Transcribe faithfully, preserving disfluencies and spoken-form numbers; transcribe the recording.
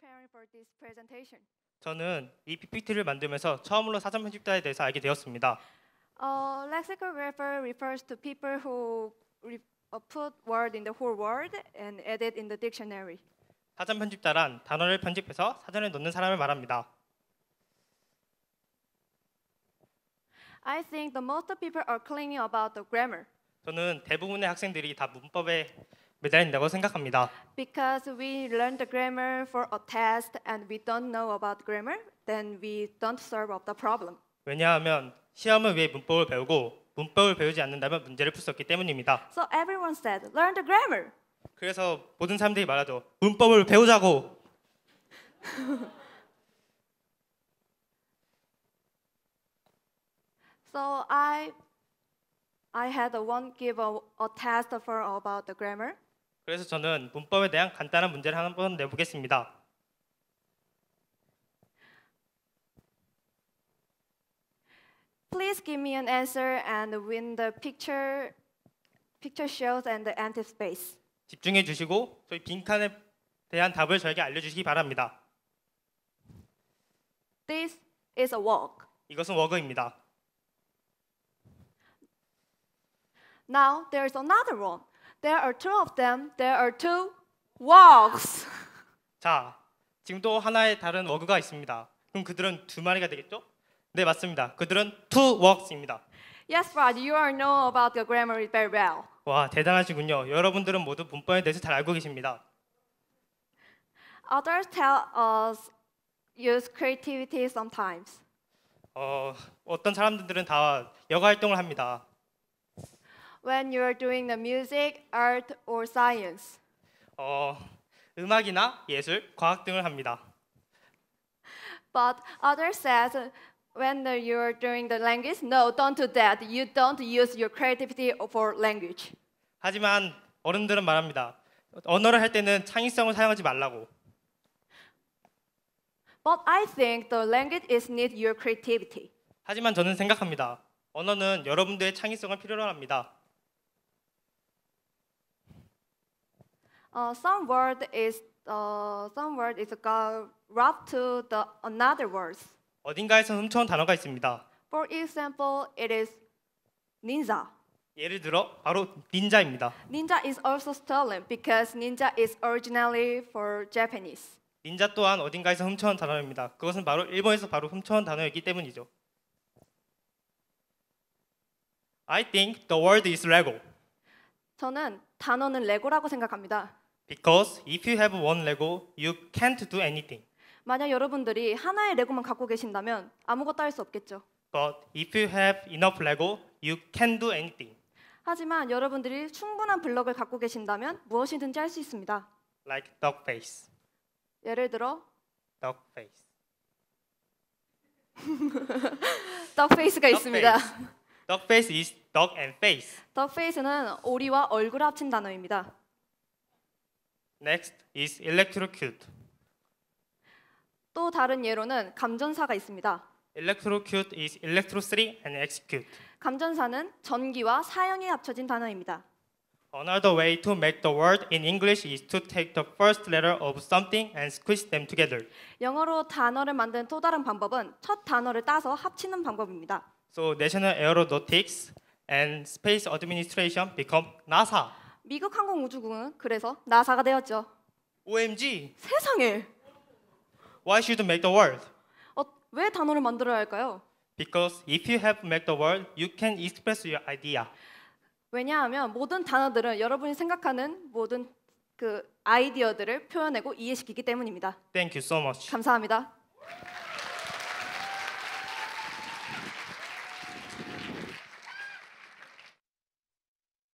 preparing for this presentation. 저는 이 피피티를 만들면서 처음으로 사전 편집자에 대해서 알게 되었습니다. Uh, lexicographer refers to people who re- uh, put word in the whole word and edit in the dictionary. 사전 편집자란 단어를 편집해서 사전에 넣는 사람을 말합니다. I think the most people are clinging about the grammar 저는 대부분의 학생들이 다 문법에 매달린다고 생각합니다. because we learn the grammar for a test and we don't know about grammar, then we don't solve up the problem. 왜냐하면 시험을 위해 문법을 배우고 문법을 배우지 않는다면 문제를 풀 수 없기 때문입니다. So everyone said, learn the grammar. 그래서 모든 사람들이 말하죠. 문법을 배우자고. So I, I had one give a, a test for about the grammar. 그래서 저는 문법에 대한 간단한 문제를 한번 내보겠습니다. Please give me an answer and when the picture, picture shows and the empty space. 집중해 주시고 저희 빈칸에 대한 답을 저에게 알려주시기 바랍니다. This is a walk. 이것은 워그입니다. Now there's another one. There are two of them. There are two walks. 자, 지금 또 하나의 다른 워그가 있습니다. 그럼 그들은 두 마리가 되겠죠? 네, 맞습니다. 그들은 two walks입니다. Yes, Rod, you all know about the grammar very well. 와, 대단하시군요. 여러분들은 모두 문법에 대해서 잘 알고 계십니다. Others tell us use creativity sometimes. 어, 어떤 사람들은 다 여가 활동을 합니다. When you're doing the music, art, or science. 어, 음악이나 예술, 과학 등을 합니다. But others says when you're doing the language, no, don't do that. You don't use your creativity for language. 하지만 어른들은 말합니다. 언어를 할 때는 창의성을 사용하지 말라고. But I think the language is need your creativity. 하지만 저는 생각합니다. 언어는 여러분들의 창의성을 필요로 합니다. Uh, some word is uh, some word is go wrapped to the another words. 어딘가에서 훔쳐온 단어가 있습니다. For example, it is ninja. 예를 들어 바로 닌자입니다. Ninja is also stolen because ninja is originally for Japanese. 닌자 또한 어딘가에서 훔쳐온 단어입니다. 그것은 바로 일본에서 바로 훔쳐온 단어이기 때문이죠. I think the word is Lego. 저는 단어는 레고라고 생각합니다. Because if you have one Lego, you can't do anything. 만약 여러분들이 하나의 레고만 갖고 계신다면 아무것도 할 수 없겠죠. But if you have enough Lego, you can do anything. 하지만 여러분들이 충분한 블럭을 갖고 계신다면 무엇이든지 할 수 있습니다. Like dog face. 예를 들어 Dog face. dog face가 Dog 있습니다. face. Dog face is dog and face. dog face는 오리와 얼굴 합친 단어입니다. Next is electrocute. 또 다른 예로는 감전사가 있습니다. Electrocute is electro three and execute. 감전사는 전기와 사형이 합쳐진 단어입니다. Another way to make the word in English is to take the first letter of something and squeeze them together. 영어로 단어를 만드는 또 다른 방법은 첫 단어를 따서 합치는 방법입니다. So National Aeronautics and Space Administration become NASA. 미국 항공우주국은 그래서 나사가 되었죠. O M G. 세상에! Why should make the word? 어, 왜 단어를 만들어야 할까요? Because if you have make the word, you can express your idea. 왜냐하면 모든 단어들은 여러분이 생각하는 모든 그 아이디어들을 표현하고 이해시키기 때문입니다. Thank you so much. 감사합니다.